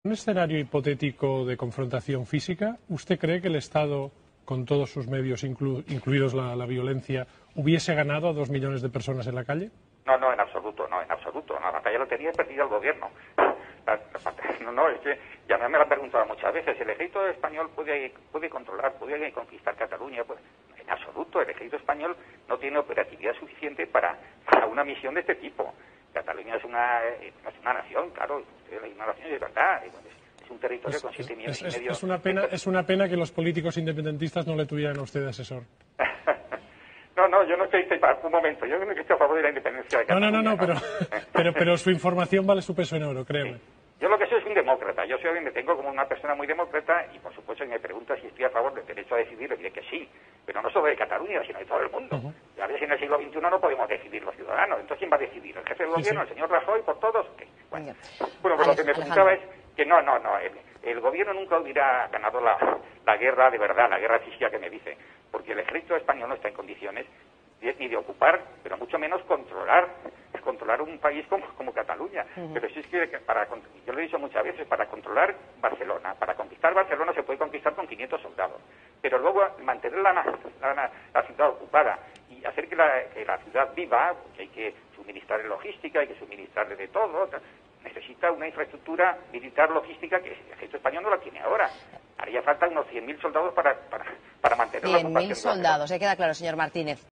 En un escenario hipotético de confrontación física, ¿usted cree que el Estado, con todos sus medios, incluidos la violencia, hubiese ganado a 2 millones de personas en la calle? No, en absoluto, no, en absoluto. No, la batalla lo tenía perdida el gobierno. Es que ya me lo han preguntado muchas veces. ¿El ejército español puede controlar, puede conquistar Cataluña? Pues en absoluto. El ejército español no tiene operatividad suficiente para una misión de este tipo. Cataluña es una nación, claro, es una nación de verdad. Es un territorio con 7 millones y medio. Es una pena que los políticos independentistas no le tuvieran a usted de asesor. No, yo no estoy un momento, yo no estoy a favor de la independencia de Cataluña. No, pero su información vale su peso en oro, créeme. Sí. Yo lo que soy es un demócrata, yo me tengo como una persona muy demócrata y por supuesto si me pregunta si estoy a favor del derecho a decidir, le diré que sí, pero no solo de Cataluña, sino de todo el mundo. A ver si en el siglo XXI no podemos decidir los ciudadanos, entonces ¿quién va a decidir? ¿El jefe del gobierno, el señor Rajoy, por todos? ¿Qué? Bueno, pues lo que me preguntaba es que no, el gobierno nunca hubiera ganado la guerra de verdad, la guerra física que me dice, porque el ejército español no está en condiciones ni de ocupar, pero mucho menos controlar un país como Cataluña. Pero si es que, yo lo he dicho muchas veces, para controlar Barcelona, para conquistar Barcelona se puede conquistar con 500 soldados, pero luego mantener la ciudad ocupada y hacer que la ciudad viva, porque hay que suministrarle logística, hay que suministrarle de todo, necesita una infraestructura militar logística que el ejército español no la tiene ahora. Haría falta unos 100.000 soldados para mantener la ocupación. 100.000 soldados, queda claro, señor Martínez.